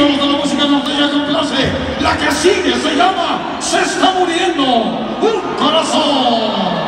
íconos de la música norteña complace. La que sigue se llama Se está muriendo un corazón.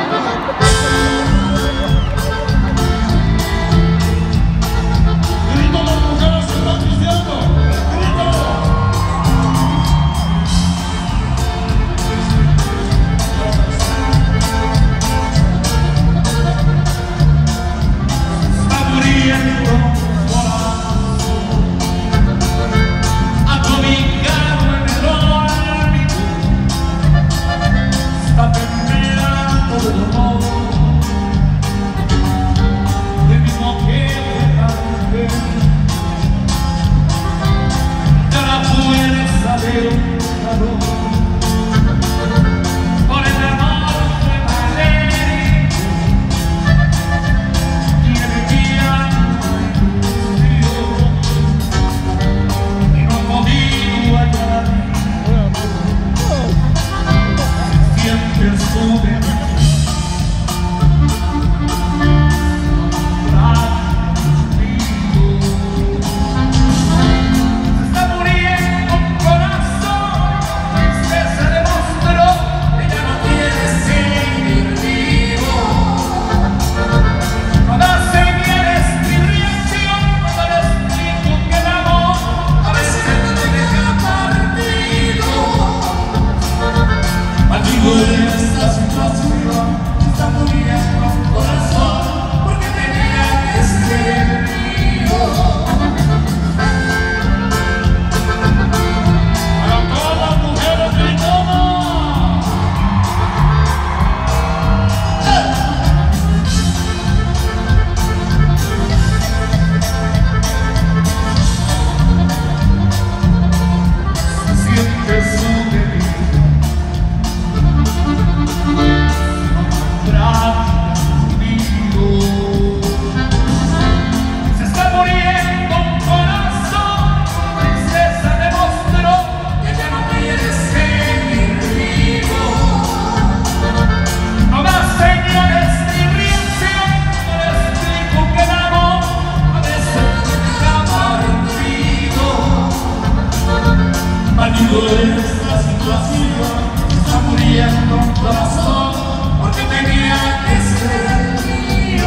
Esta situación está muriendo un corazón porque tenía que ser mío.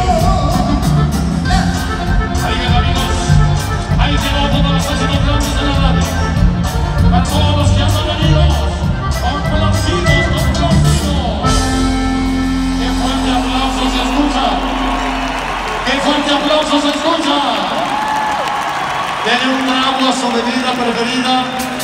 Ahí bien, amigos, ahí llegó todos los éxitos grandes de la radio. Para todos los que han venido, complacidos. ¡Qué fuerte aplauso se escucha! ¡Qué fuerte aplauso se escucha! Denle un trago a su bebida preferida.